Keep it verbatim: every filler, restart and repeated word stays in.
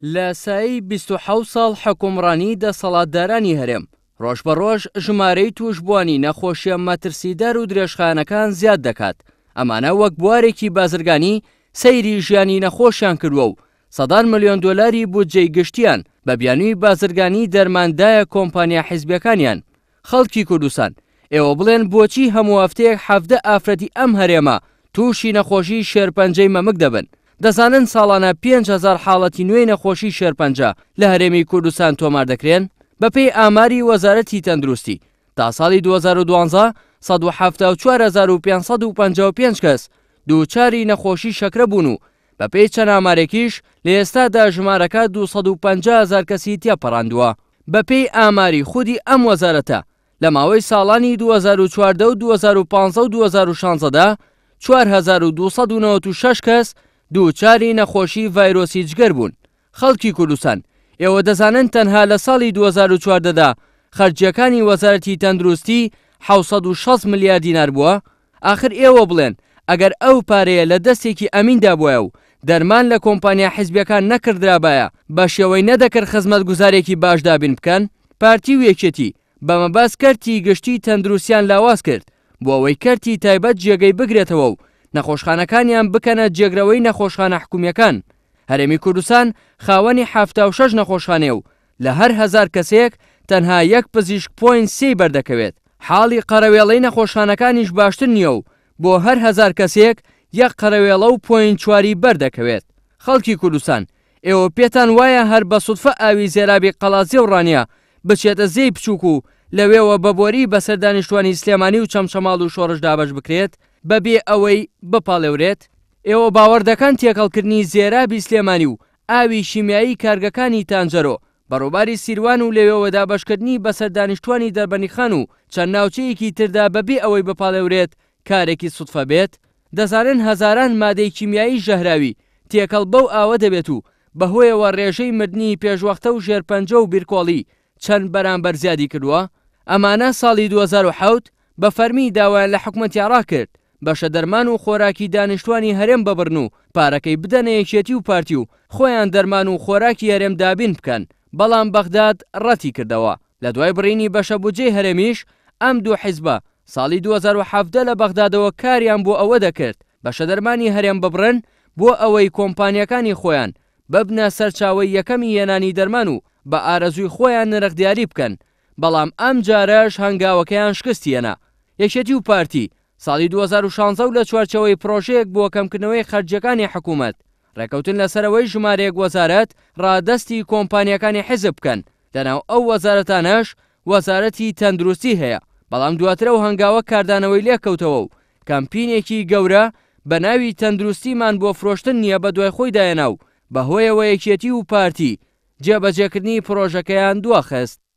لە سایی بیست و حەوت ساڵ حکومڕانی دەسەڵاتدارانی هەرێم ڕۆژ بە ڕۆژ ژمارەی توشبوانی نەخۆشیە مەترسیدار و درێژخانەکان زیاد دەکات. ئەمانە وەک بوارێکی بازرگانی سەیری ژیانی نەخۆشیان کردووە و سەدان ملیۆن دۆلاری بودجەی گشتیان بە بیانووی بازرگانی دەرماندایە کۆمپانیا حیزبیەکانیان. خەڵکی کوردستان، ئێوە بڵێن بۆچی هەموو هەفتەیەک حەڤدە ئافرەتی ئەم هەرێمە تووشی نەخۆشی شێرپەنجەی مەمک دەبن؟ دەزانن ساڵانە پێنج هەزار حاڵەتی نوێی نەخۆشی شێرپەنجە لە هەرێمی کوردستان تۆمار دەکرێن. بەپێی ئاماری وەزارەتی تەندروستی تا ساڵی دوو هەزار و دوانزە سەد و حەڤتە و چوار هەزار و پێنجسەد و پەنجا و پێنج کەس دووچاری نەخۆشی شەکرە بوون و بەپێی چەند ئامارێکیش لە ئێستادا ژمارەکە دووسەد و پەنجا هەزار کەسی تێپەڕاندووە. بەپێی ئاماری خودی ئەم وەزارەتە لە ماوەی ساڵانی دوو هەزار و چواردە و دوو هەزار و پانزدە و دوو هەزار و شانزدەدا چوار هەزار و دووسەد و نەوەت و شەش کەس دووچاری نەخۆشی ڤایرۆسی جگەر بوون. خەڵکی کوردستان، ئێوە دەزانن تەنها لە ساڵی دوو هەزار و چواردەدا خەرجیەکانی وەزارەتی تەندروستی حەوت و شەش ملیار دینار بووە. ئاخر ئێوە بڵێن ئەگەر ئەو پارەیە لە دەستێکی ئەمیندا بووە و دەرمان لە کۆمپانیا حیزبیەکان نەکردرابایە بە شێوەی نەدەکرد خزمەتگوزارێکی باش دابین بکەن، پارتی و یەکێتی بەمەبەست کەرتی گشتی تەندروستیان لاواز کرد بۆ ئەوەی کەرتی تایبەت جێگەی بگرێتەوە و نەخۆشخانەکانیان بکەنە جێگرەوەی نەخۆشخانە حکومیەکان. هەرێمی کوردستان خاوەنی حەڤتە و شەش نەخۆشخانێ و لە هەر هەزار کەسێک تەنها یەک پزیشک پۆینت سێ بەردەکەوێت. حاڵی قەرەوێڵەی نەخۆشخانەکانیش باشتر نییە و بۆ هەر هەزار کەسێک یەک قەرەوێڵە و پۆینت چواری بەردەکەوێت. خەڵکی کوردستان، ئێوە پێتان وایە هەر بە سوودفە ئاوی زێرابی قەڵازیە و ڕانیە بچێتە زەی بچووک و لەوێوە بەبۆری بەسەر دانیشتوانی سلێمانی و چەمچەماڵ و شۆڕش دابەش بکرێت بەبێ ئەوەی بپاڵێورێت؟ ئێوە باوەڕ دەکەن تێکەڵکردنی زێرابی سلێمانی و ئاوی شیمیایی کارگەکانی تانجەرۆ بەڕووباری سیروان و لەوێوە دابەشکردنی بەسەر دانیشتوانی دەربەنیخان و چەند ناوچەیەکی تردا بەبێ ئەوەی بپاڵێورێت کارێکی سوودفە بێت؟ دەزانن هەزاران مادەی کیمیایی ژەهراوی تێکەڵ بەو ئاوە دەبێت و بەهۆیەوە ڕێژەی مردنی پێشوەختە و ژێرپەنجە و بیرکۆڵی چەند بەرامبەر زیادی کردووە. ئەمانە ساڵی دوو هەزار و حەوت بە فەرمی داوایان لە حکومەتی عێراق کرد بەشە دەرمان و خۆراکی دانیشتوانی هەرێم ببڕن و پارەکەی بدەنە یەکێتی و پارتی و خۆیان دەرمان و خۆراکی هەرێم دابین بکەن، بەڵام بەغداد ڕەتی کردەوە. لە دوای بڕینی بەشە بودجەی هەرێمیش ئەم دوو حیزبە ساڵی دوو هەزار و حەڤدە لە بەغدادەوە کاریان بۆ ئەوە دەکرد بەشە دەرمانی هەرێم ببڕن بۆ ئەوەی کۆمپانیەکانی خۆیان ببنە سەرچاوەی یەکەمی هێنانی دەرمان و بە ئارەزووی خۆیان نرخدیاری بکەن، بەڵام ئەم جارەش هەنگاوەکەیان شکستیەنە. یەکێتی و پارتی ساڵی دوو هەزار و شانزدە و لە چوارچەوەی پرۆژەیەک بۆ کەمکردنەوەی خەرجیەکانی حکوومەت ڕێکەوتن لەسەرەوەی ژمارەیەک وەزارەت ڕادەستی کۆمپانیەکانی حیزب بکەن. لەناو ئەو وەزارەتانەش وەزارەتی تەندروستی هەیە، بەڵام دواترە و هەنگاوە کاردانەوەی لێکەوتەوە و کەمپینێکی گەورە بە ناوی تەندروستیمان بۆ فرۆشتن نییە بە دوای خۆی دایەنا و بەهۆیەوە یەکێتی و پارتی جێبەجێکردنی پرۆژەکەیان دواخست.